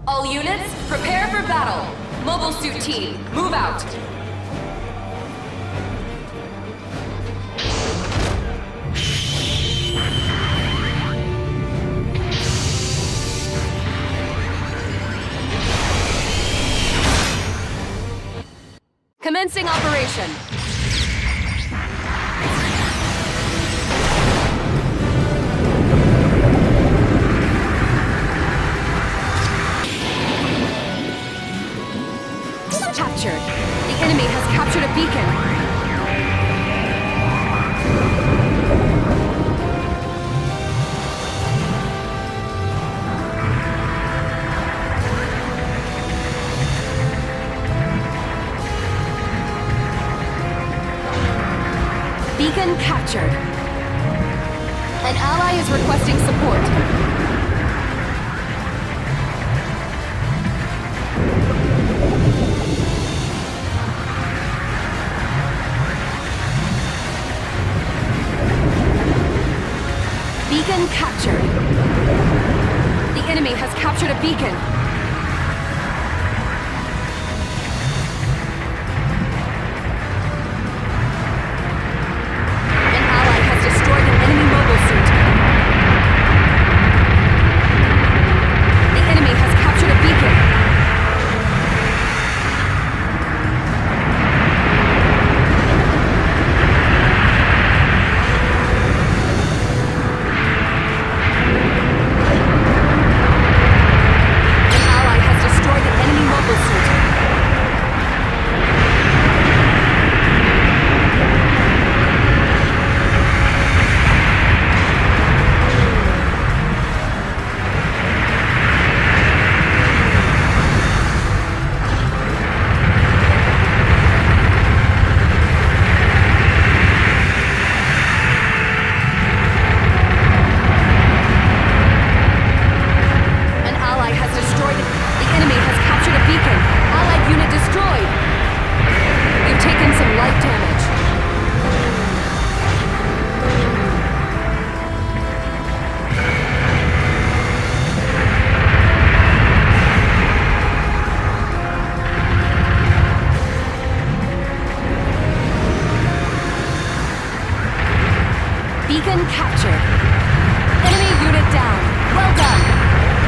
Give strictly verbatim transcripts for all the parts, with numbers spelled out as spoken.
All units, prepare for battle. Mobile suit team, move out. Commencing operation. Captured. The enemy has captured a beacon. Beacon captured. An ally is requesting support. Beacon captured. The enemy has captured a beacon. An ally has destroyed an enemy mobile suit. The enemy has captured a beacon. Beacon captured. Enemy unit down. Well done.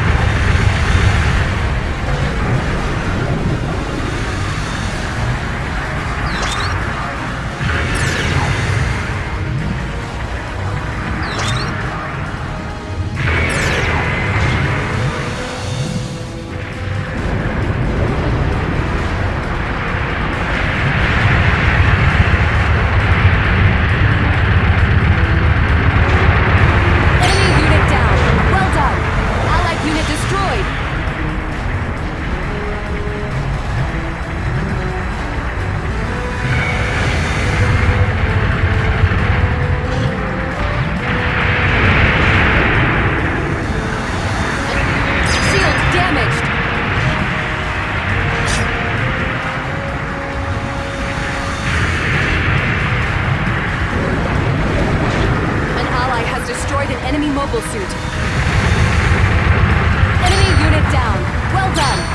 Enemy mobile suit. Enemy unit down. Well done.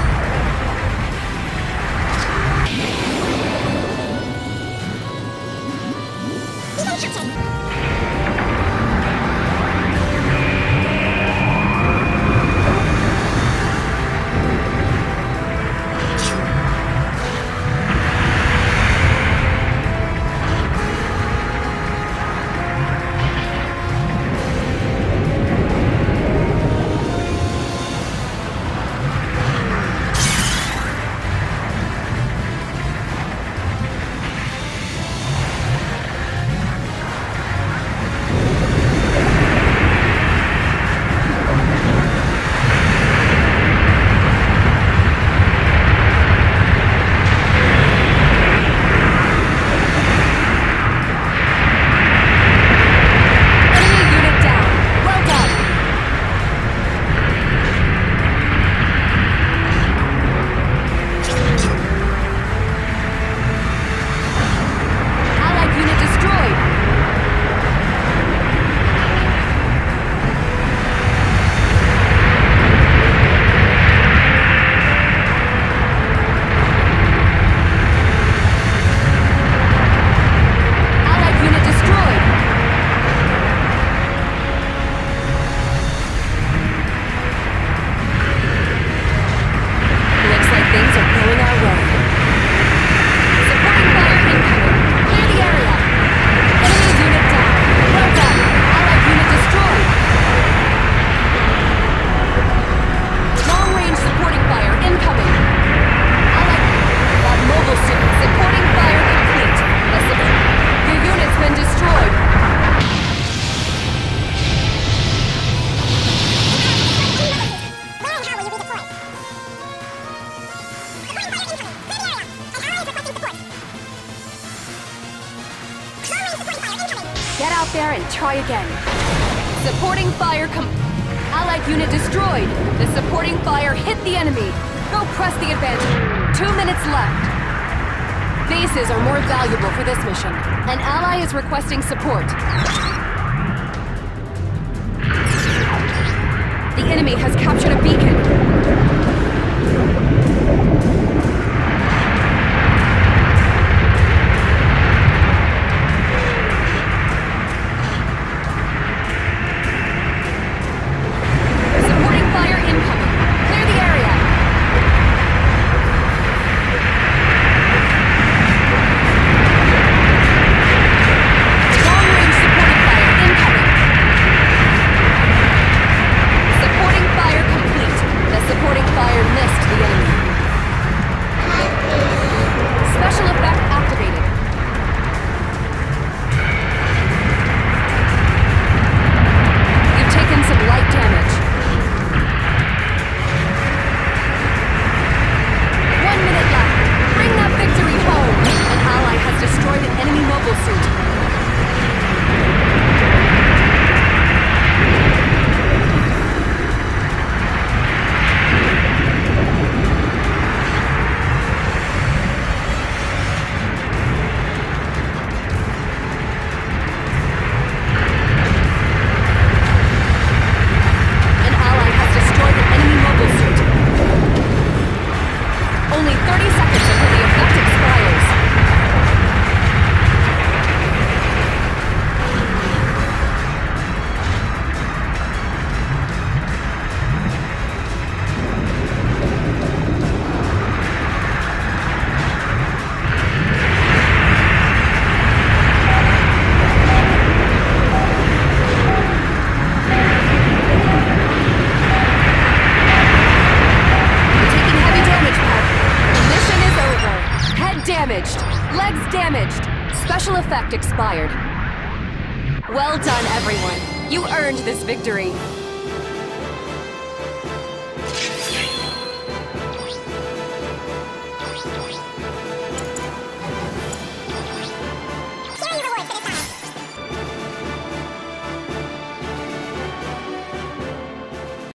there and try again. Supporting fire com- Allied unit destroyed! The supporting fire hit the enemy! Go press the advantage! Two minutes left! Bases are more valuable for this mission. An ally is requesting support. The enemy has captured a beacon. Damaged. Legs damaged. Special effect expired. Well done, everyone. You earned this victory.